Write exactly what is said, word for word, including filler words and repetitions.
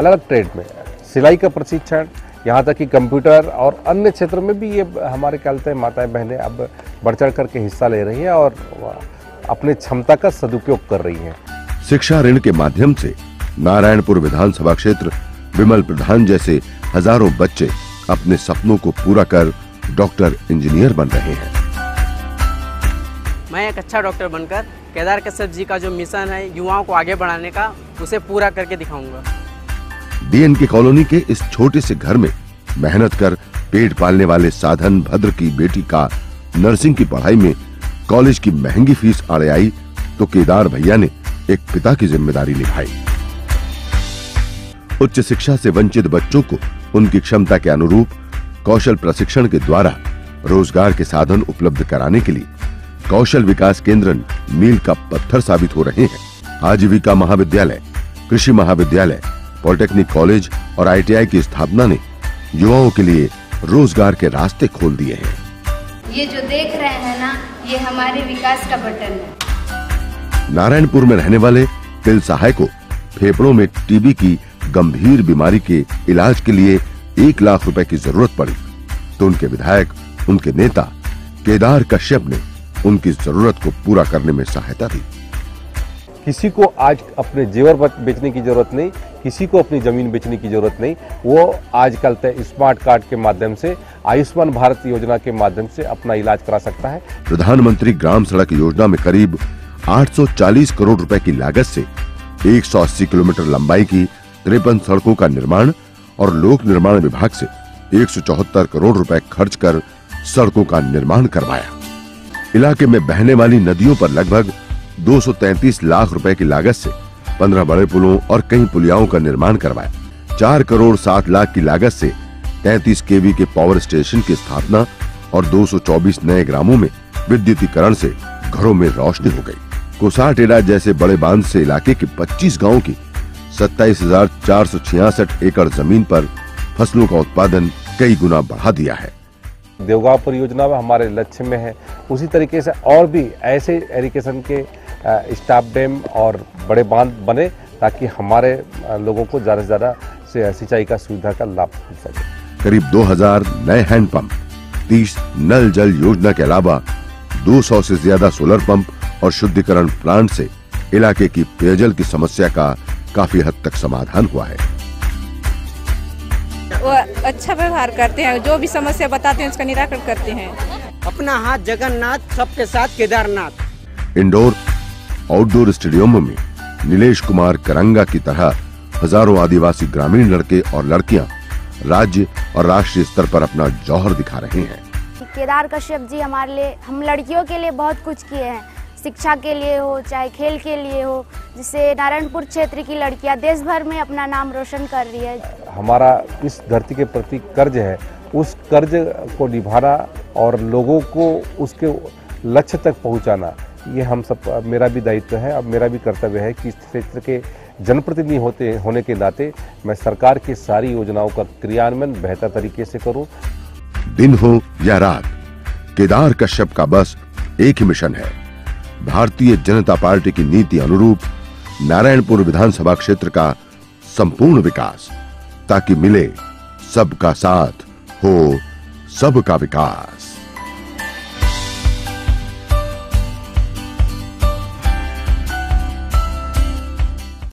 अलग अलग ट्रेड में, सिलाई का प्रशिक्षण, यहाँ तक कि कंप्यूटर और अन्य क्षेत्रों में भी ये हमारे ख्याल से माताएं बहनें अब बढ़ चढ़ करके हिस्सा ले रही हैं और अपने क्षमता का सदुपयोग कर रही हैं। शिक्षा ऋण के माध्यम से नारायणपुर विधानसभा क्षेत्र विमल प्रधान जैसे हजारों बच्चे अपने सपनों को पूरा कर डॉक्टर इंजीनियर बन रहे हैं। मैं एक अच्छा डॉक्टर बनकर केदार कश्यप जी का जो मिशन है युवाओं को आगे बढ़ाने का, उसे पूरा करके दिखाऊंगा। डीएन की कॉलोनी के इस छोटे से घर में मेहनत कर पेट पालने वाले साधन भद्र की बेटी का नर्सिंग की पढ़ाई में कॉलेज की महंगी फीस आड़े आई तो केदार भैया ने एक पिता की जिम्मेदारी निभाई। उच्च शिक्षा से वंचित बच्चों को उनकी क्षमता के अनुरूप कौशल प्रशिक्षण के द्वारा रोजगार के साधन उपलब्ध कराने के लिए कौशल विकास केंद्र मील का पत्थर साबित हो रहे हैं। आजीविका महाविद्यालय, कृषि महाविद्यालय, पॉलिटेक्निक कॉलेज और आईटीआई की स्थापना ने युवाओं के लिए रोजगार के रास्ते खोल दिए हैं। ये जो देख रहे हैं ना, ये हमारे विकास का बटन है। नारायणपुर में रहने वाले तिल सहाय को फेफड़ों में टीबी की गंभीर बीमारी के इलाज के लिए एक लाख रुपए की जरूरत पड़ी तो उनके विधायक, उनके नेता केदार कश्यप ने उनकी जरूरत को पूरा करने में सहायता दी। किसी को आज अपने जेवर बेचने की जरूरत नहीं, किसी को अपनी जमीन बेचने की जरूरत नहीं। वो आजकल तक स्मार्ट कार्ड के माध्यम से, आयुष्मान भारत योजना के माध्यम से अपना इलाज करा सकता है। प्रधानमंत्री ग्राम सड़क योजना में करीब आठ सौ चालीस करोड़ रुपए की लागत से एक सौ अस्सी किलोमीटर लंबाई की तिरपन सड़कों का निर्माण और लोक निर्माण विभाग से एक सौ चौहत्तर करोड़ रुपए खर्च कर सड़कों का निर्माण करवाया। इलाके में बहने वाली नदियों पर लगभग दो सौ तैंतीस लाख रुपए की लागत से पंद्रह बड़े पुलों और कई पुलियाओं का निर्माण करवाया। चार करोड़ सात लाख की लागत से तैंतीस केवी के पावर स्टेशन की स्थापना और दो सौ चौबीस नए ग्रामों में विद्युतीकरण से घरों में रोशनी हो गई। कोसा टेड़ा जैसे बड़े बांध से इलाके के पच्चीस गाँव की सत्ताईस हजार चार सौ छियासठ एकड़ जमीन पर फसलों का उत्पादन कई गुना बढ़ा दिया है। देवगांव परियोजना हमारे लक्ष्य में है। उसी तरीके से और भी ऐसे इरिगेशन के स्टॉप डैम और बड़े बांध बने ताकि हमारे लोगों को ज्यादा से ज्यादा सिंचाई का सुविधा का लाभ मिल सके। करीब दो हज़ार नए हैंडपंप, तीस नल जल योजना के अलावा दो सौ से ज्यादा सोलर पंप और शुद्धिकरण प्लांट से इलाके की पेयजल की समस्या का काफी हद तक समाधान हुआ है। वो अच्छा व्यवहार करते हैं, जो भी समस्या बताते हैं उसका निराकरण करते हैं। अपना हाथ जगन्नाथ, सबके साथ केदारनाथ। इंडोर आउटडोर स्टेडियमों में नीलेश कुमार करंगा की तरह हजारों आदिवासी ग्रामीण लड़के और लड़कियां राज्य और राष्ट्रीय स्तर पर अपना जौहर दिखा रहे हैं। केदार कश्यप जी हमारे लिए, हम लड़कियों के लिए बहुत कुछ किए हैं। शिक्षा के लिए हो चाहे खेल के लिए हो, जिससे नारायणपुर क्षेत्र की लड़कियां देश भर में अपना नाम रोशन कर रही है। हमारा इस धरती के प्रति कर्ज है, उस कर्ज को निभाना और लोगों को उसके लक्ष्य तक पहुंचाना, ये हम सब, मेरा भी दायित्व है। अब मेरा भी कर्तव्य है कि इस क्षेत्र के जनप्रतिनिधि होते होने के नाते मैं सरकार की सारी योजनाओं का क्रियान्वयन बेहतर तरीके से करूं। दिन हो या रात, केदार कश्यप का बस एक ही मिशन है, भारतीय जनता पार्टी की नीति अनुरूप नारायणपुर विधानसभा क्षेत्र का संपूर्ण विकास, ताकि मिले सबका साथ, हो सबका विकास।